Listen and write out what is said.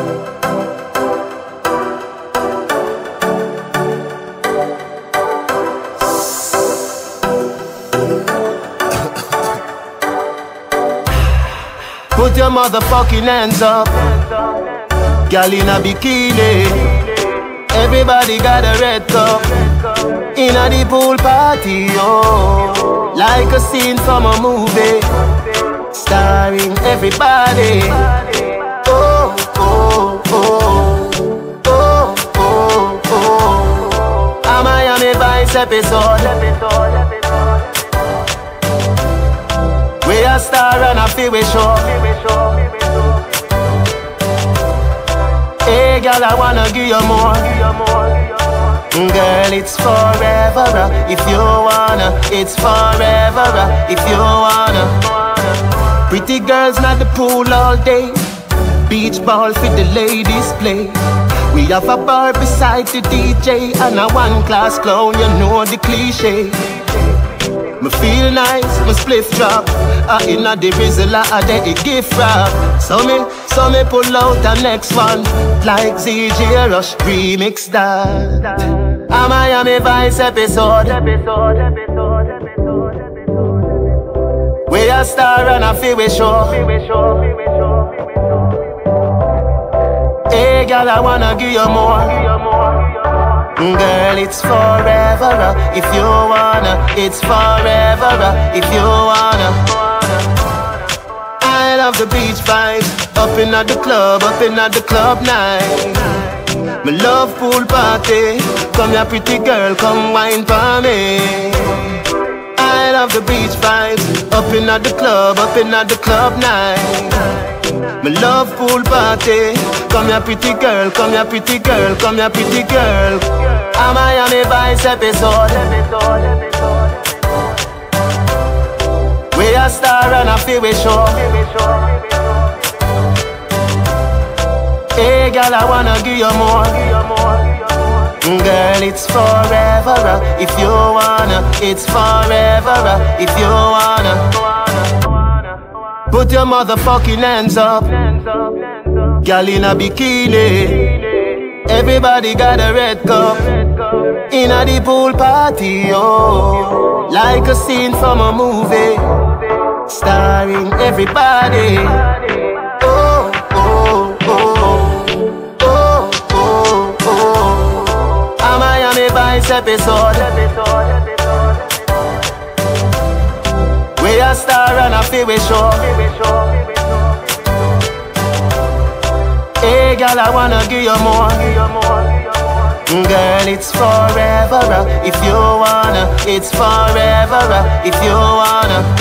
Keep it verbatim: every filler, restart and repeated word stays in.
Put your motherfucking hands up, girl in a bikini. Everybody got a red cup in a the pool party, oh, like a scene from a movie, starring everybody. Oh, oh, oh, oh, oh, oh. A Miami Vice episode. We a star and a feel we show. Hey girl, I wanna give you more. Girl, it's forever uh, if you wanna. It's forever uh, if you wanna. Pretty girls not the pool all day. Beach ball for the ladies play. We have a bar beside the D J and a one class clown, you know the cliche. Me feel nice, me spliff drop. I inna the Rizla, I de the gift wrap. So me, so me pull out the next one, like Z J Rush remix that. A Miami Vice episode. We a star and a feel we show. Hey girl, I wanna give you more. Girl, it's forever uh, if you wanna. It's forever uh, if you wanna. I love the beach vibes, up in at the club, up in at the club night. Me love pool party, come here pretty girl, come wine for me. I love the beach vibes, up in at the club, up in at the club night. Me love pool party, come here pretty girl, come here pretty girl, come here pretty girl. A Miami Vice episode. We a star and a feel we show. Hey girl, I wanna give you more. Girl, it's forever uh, if you wanna. It's forever uh, if you wanna. Put your motherfucking hands up, girl in a bikini. Everybody got a red cup in a the pool party, oh, like a scene from a movie, starring everybody. Oh, oh, oh, oh, oh, oh. A Miami Vice episode. We a star and a feel we show. Hey girl, I wanna give you more. Girl, it's forever uh, if you wanna. It's forever uh, if you wanna.